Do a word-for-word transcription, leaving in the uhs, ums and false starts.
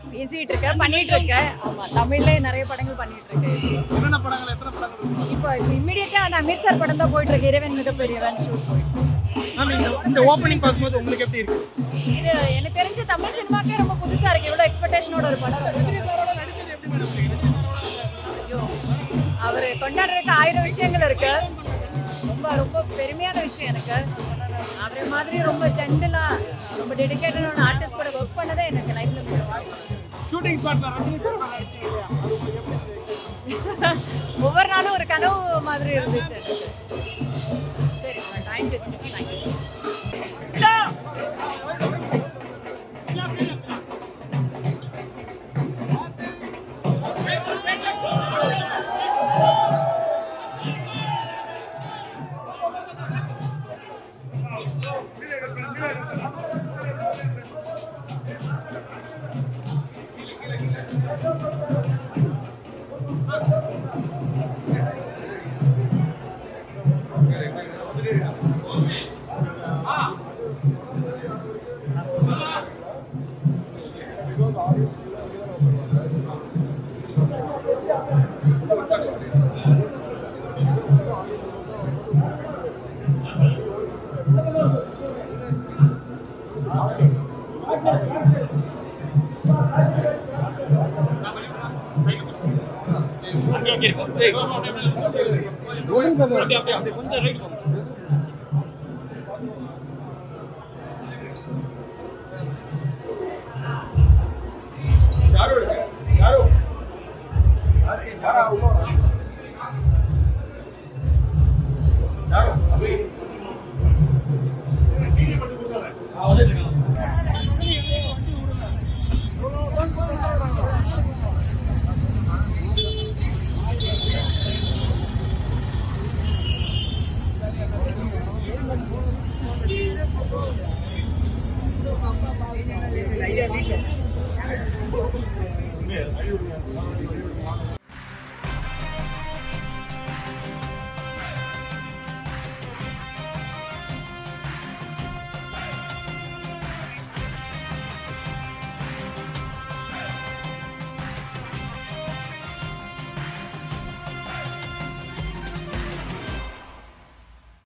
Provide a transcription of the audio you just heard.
பேசிட்டு இருக்கேன், பண்ணிட்டு இருக்கேன். ஆமா, தமிழ்ல நிறைய படங்கள் பண்ணிட்டு இருக்கேன். என்னென்ன படங்கள் எத்தனை படங்கள் இப்போ இமிடியேட்டா அந்த அமீர் சார் படம் தான் போயிட்டு இருக்கு. இறைவன் மிகப்பெரியவன் ஷூட் போயிட்டு. மேம் இந்த ஓப்பனிங் பார்க்கும்போது உங்களுக்கு எப்படி இருக்கு? இது எனக்கு தெரிஞ்ச தமிழ் சினிமாக்கே ரொம்ப புதுசா இருக்கு. இவ்வளவு எக்ஸ்பெக்டேஷனோட ஒரு படம். ஐயோ, அவர் கொண்டாடுறதுக்கு ஆயிரம் விஷயங்கள் இருக்கு. ரொம்ப ரொம்ப பெருமையான விஷயம் எனக்கு. அவரை மாதிரி ரொம்ப ஜென்டலா ரொம்ப டெடிகேட்டடான ஆர்டிஸ்ட் கூட ஒர்க் பண்ணதே எனக்கு லைஃப்ல ஷூட்டிங் ஸ்பாட்ல ரஜினி சார் நடிச்சீங்க இல்லையா? அது உங்களுக்கு எப்படி இருந்துச்சு? ஒவ்வொரு நாளும் ஒரு கனவு மாதிரி இருந்துச்சு எனக்கு. சரி, thank you so much. Thank you. Yeah,